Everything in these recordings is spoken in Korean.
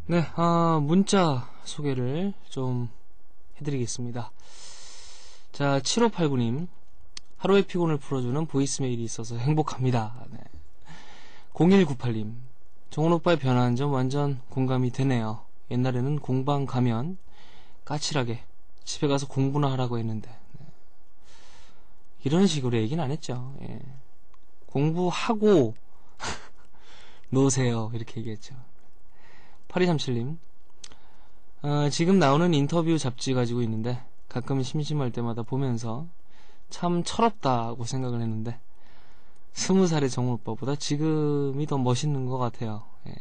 네, 문자 소개를 좀 해드리겠습니다. 자, 7589님. 하루의 피곤을 풀어주는 보이스메일이 있어서 행복합니다. 네. 0198님. 정원 오빠의 변화한 점 완전 공감이 되네요. 옛날에는 공방 가면 까칠하게 집에 가서 공부나 하라고 했는데, 네. 이런 식으로 얘기는 안 했죠. 예. 공부하고 노세요. 이렇게 얘기했죠. 8237님. 지금 나오는 인터뷰 잡지 가지고 있는데 가끔 심심할 때마다 보면서 참 철없다고 생각을 했는데 20살의 정우 오빠보다 지금이 더 멋있는 것 같아요. 예.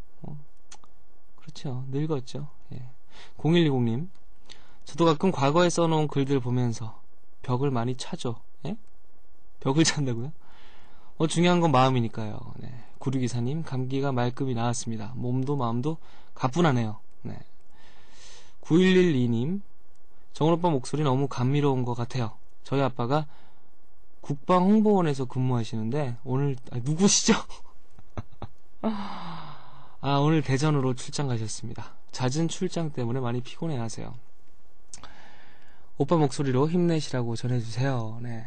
그렇죠. 늙었죠. 예. 0120님. 저도 가끔 과거에 써놓은 글들 보면서 벽을 많이 차죠. 예? 벽을 찬다고요? 중요한 건 마음이니까요. 네. 9624님, 감기가 말끔히 나았습니다. 몸도 마음도 가뿐하네요. 네. 9112님, 정훈오빠 목소리 너무 감미로운 것 같아요. 저희 아빠가 국방홍보원에서 근무하시는데, 오늘, 누구시죠? 오늘 대전으로 출장 가셨습니다. 잦은 출장 때문에 많이 피곤해 하세요. 오빠 목소리로 힘내시라고 전해주세요. 네.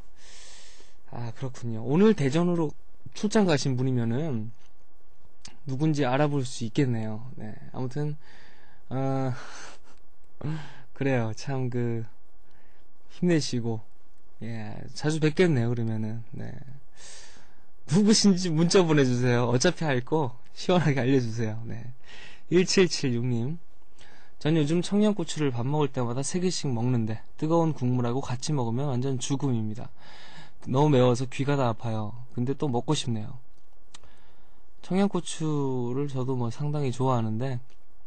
그렇군요. 오늘 대전으로 출장 가신 분이면은 누군지 알아볼 수 있겠네요. 네. 아무튼 그래요. 참 힘내시고 예, 자주 뵙겠네요. 그러면은 네. 누구신지 문자 보내주세요. 어차피 알 거 시원하게 알려주세요. 네. 1776님. 전 요즘 청양고추를 밥 먹을 때마다 3개씩 먹는데 뜨거운 국물하고 같이 먹으면 완전 죽음입니다. 너무 매워서 귀가 다 아파요. 근데 또 먹고 싶네요. 청양고추를 저도 상당히 좋아하는데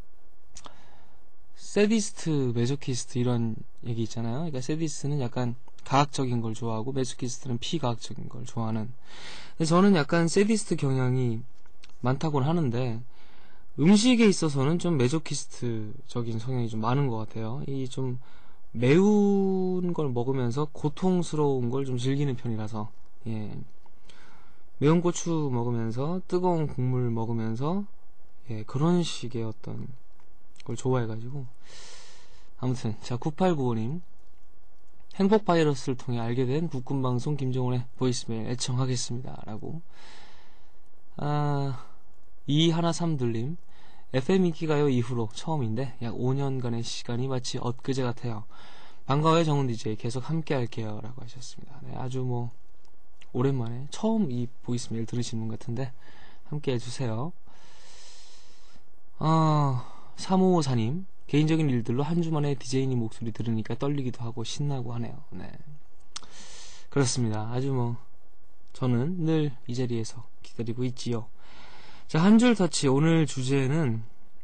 세디스트, 메소키스트 이런 얘기 있잖아요. 그러니까 세디스트는 약간 가학적인 걸 좋아하고 메소키스트는 피가학적인 걸 좋아하는. 근데 저는 약간 세디스트 경향이 많다고는 하는데 음식에 있어서는 좀 메소키스트적인 성향이 좀 많은 것 같아요. 이 좀 매운 걸 먹으면서 고통스러운 걸 좀 즐기는 편이라서 예. 매운 고추 먹으면서 뜨거운 국물 먹으면서 예, 그런 식의 어떤 걸 좋아해가지고 아무튼 자 9895님 행복 바이러스를 통해 알게 된 국군방송 김정훈의 보이스메일 애청하겠습니다 라고 2132님 FM 인기가요 이후로 처음인데 약 5년간의 시간이 마치 엊그제 같아요. 반가워요 정훈 DJ 계속 함께 할게요 라고 하셨습니다. 네, 아주 오랜만에 처음 이 보이스메일 들으신 분 같은데 함께 해주세요. 3554님 개인적인 일들로 한 주 만에 DJ님 목소리 들으니까 떨리기도 하고 신나고 하네요. 네, 그렇습니다. 아주 저는 늘 이 자리에서 기다리고 있지요. 자, 한 줄 터치. 오늘 주제는,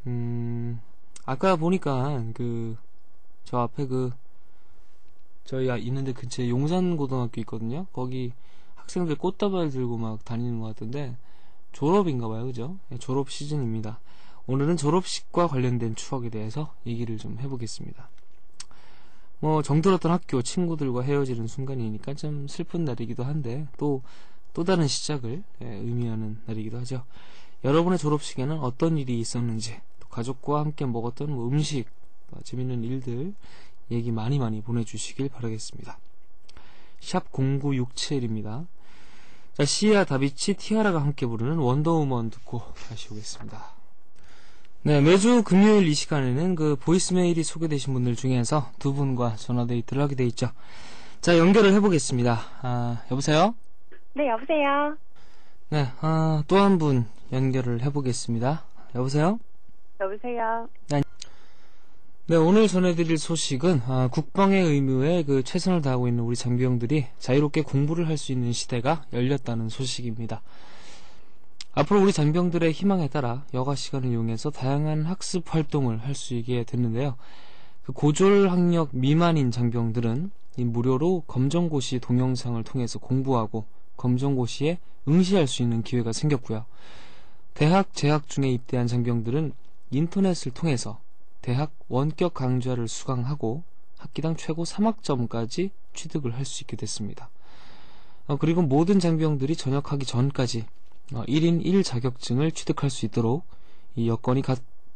아까 보니까, 저 앞에 저희 있는데 근처에 용산고등학교 있거든요? 거기 학생들 꽃다발 들고 막 다니는 것 같은데, 졸업인가봐요, 그죠? 네, 졸업 시즌입니다. 오늘은 졸업식과 관련된 추억에 대해서 얘기를 좀 해보겠습니다. 정들었던 학교, 친구들과 헤어지는 순간이니까 좀 슬픈 날이기도 한데, 또 다른 시작을 의미하는 날이기도 하죠. 여러분의 졸업식에는 어떤 일이 있었는지, 또 가족과 함께 먹었던 음식, 재밌는 일들 얘기 많이 보내주시길 바라겠습니다. 샵 0967입니다. 자, 시아 다비치 티아라가 함께 부르는 원더우먼 듣고 다시 오겠습니다. 네, 매주 금요일 이 시간에는 보이스메일이 소개되신 분들 중에서 두 분과 전화데이트를 하게 돼 있죠. 자, 연결을 해보겠습니다. 여보세요? 네, 여보세요? 네, 또 한 분 연결을 해보겠습니다. 여보세요? 여보세요? 네, 오늘 전해드릴 소식은 국방의 의무에 최선을 다하고 있는 우리 장병들이 자유롭게 공부를 할 수 있는 시대가 열렸다는 소식입니다. 앞으로 우리 장병들의 희망에 따라 여가 시간을 이용해서 다양한 학습 활동을 할 수 있게 됐는데요. 고졸 학력 미만인 장병들은 무료로 검정고시 동영상을 통해서 공부하고 검정고시에 응시할 수 있는 기회가 생겼고요. 대학 재학 중에 입대한 장병들은 인터넷을 통해서 대학 원격 강좌를 수강하고 학기당 최고 3학점까지 취득을 할 수 있게 됐습니다. 그리고 모든 장병들이 전역하기 전까지 1인 1자격증을 취득할 수 있도록 이 여건이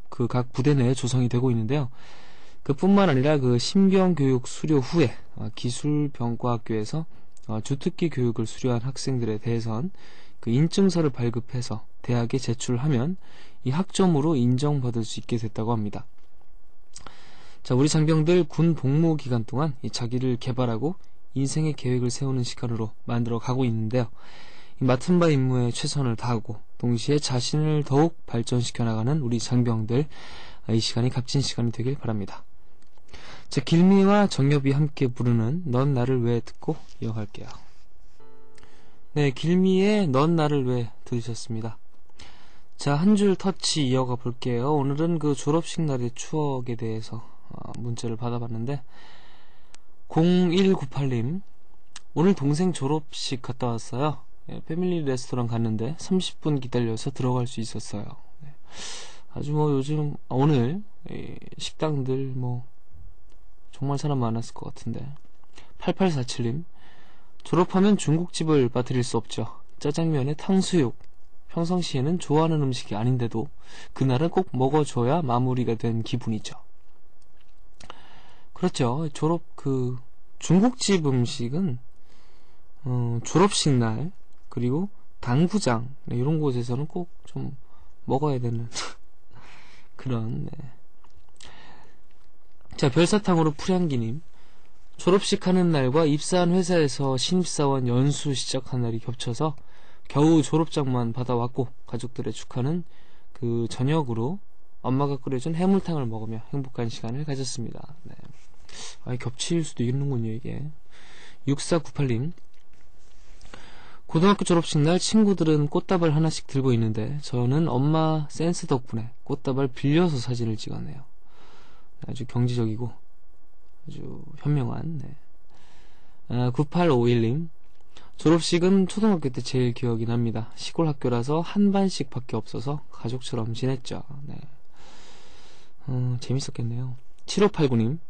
그 각 부대 내에 조성이 되고 있는데요. 그뿐만 아니라 그 신병교육 수료 후에 기술병과학교에서 주특기 교육을 수료한 학생들에 대해선 그 인증서를 발급해서 대학에 제출하면 이 학점으로 인정받을 수 있게 됐다고 합니다. 자, 우리 장병들 군 복무 기간 동안 이 자기를 개발하고 인생의 계획을 세우는 시간으로 만들어 가고 있는데요. 이 맡은 바 임무에 최선을 다하고 동시에 자신을 더욱 발전시켜 나가는 우리 장병들, 이 시간이 값진 시간이 되길 바랍니다. 자, 길미와 정엽이 함께 부르는 넌 나를 왜 듣고 이어갈게요. 네, 길미의 넌 나를 왜 들으셨습니다. 자, 한 줄 터치 이어가 볼게요. 오늘은 그 졸업식 날의 추억에 대해서 문자를 받아봤는데 0198님, 오늘 동생 졸업식 갔다 왔어요. 패밀리 레스토랑 갔는데 30분 기다려서 들어갈 수 있었어요. 네. 아주 뭐 요즘 오늘 식당들 뭐 정말 사람 많았을 것 같은데. 8847님, 졸업하면 중국집을 빠뜨릴 수 없죠. 짜장면에 탕수육, 평상시에는 좋아하는 음식이 아닌데도 그날은 꼭 먹어줘야 마무리가 된 기분이죠. 그렇죠. 중국집 음식은 졸업식 날 그리고 당구장 이런 곳에서는 꼭 좀 먹어야 되는 그런. 네. 자, 별사탕으로 풀향기님, 졸업식 하는 날과 입사한 회사에서 신입사원 연수 시작한 날이 겹쳐서 겨우 졸업장만 받아왔고 가족들의 축하는 그 저녁으로 엄마가 끓여준 해물탕을 먹으며 행복한 시간을 가졌습니다. 네. 겹칠 수도 있는군요, 이게. 6498님, 고등학교 졸업식 날 친구들은 꽃다발 하나씩 들고 있는데 저는 엄마 센스 덕분에 꽃다발 빌려서 사진을 찍었네요. 아주 경제적이고 아주 현명한. 네. 9851님, 졸업식은 초등학교 때 제일 기억이 납니다. 시골 학교라서 한 반씩 밖에 없어서 가족처럼 지냈죠. 네. 재밌었겠네요. 7589님,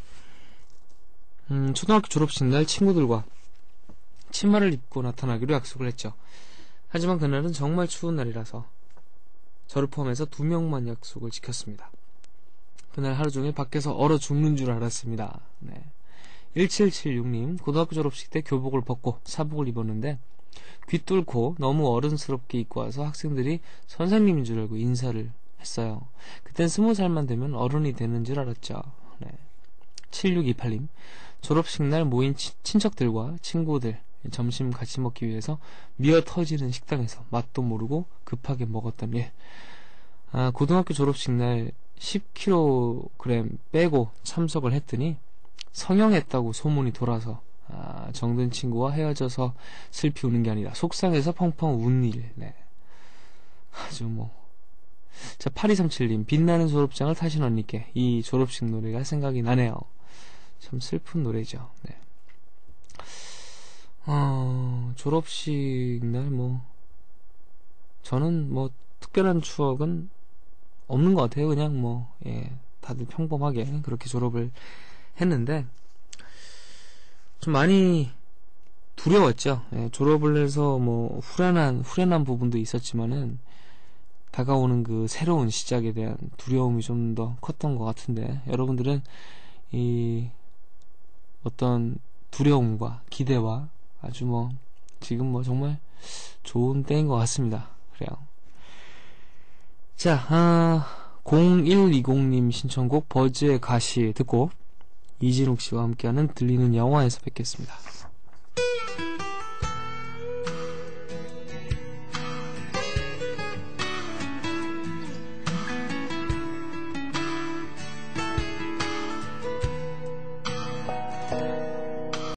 초등학교 졸업식 날 친구들과 치마를 입고 나타나기로 약속을 했죠. 하지만 그날은 정말 추운 날이라서 저를 포함해서 2명만 약속을 지켰습니다. 그날 하루 종일 밖에서 얼어 죽는 줄 알았습니다. 네. 1776님, 고등학교 졸업식 때 교복을 벗고 사복을 입었는데 귀 뚫고 너무 어른스럽게 입고 와서 학생들이 선생님인 줄 알고 인사를 했어요. 그땐 20살만 되면 어른이 되는 줄 알았죠. 네. 7628님, 졸업식 날 모인 친척들과 친구들 점심 같이 먹기 위해서 미어 터지는 식당에서 맛도 모르고 급하게 먹었던 예. 고등학교 졸업식 날 10kg 빼고 참석을 했더니 성형했다고 소문이 돌아서 정든 친구와 헤어져서 슬피 우는 게 아니라 속상해서 펑펑 운 일. 네. 아주 뭐. 자, 8237님, 빛나는 졸업장을 타신 언니께 이 졸업식 노래가 생각이 나네요. 참 슬픈 노래죠. 네. 졸업식 날 저는 특별한 추억은 없는 것 같아요. 그냥 다들 평범하게 그렇게 졸업을 했는데 좀 많이 두려웠죠. 예, 졸업을 해서 후련한 부분도 있었지만은 다가오는 그 새로운 시작에 대한 두려움이 좀 더 컸던 것 같은데, 여러분들은 이 어떤 두려움과 기대와 아주 지금 정말 좋은 때인 것 같습니다. 그래요. 자, 0120님 신청곡 버즈의 가시 듣고 이진욱 씨와 함께하는 들리는 영화에서 뵙겠습니다.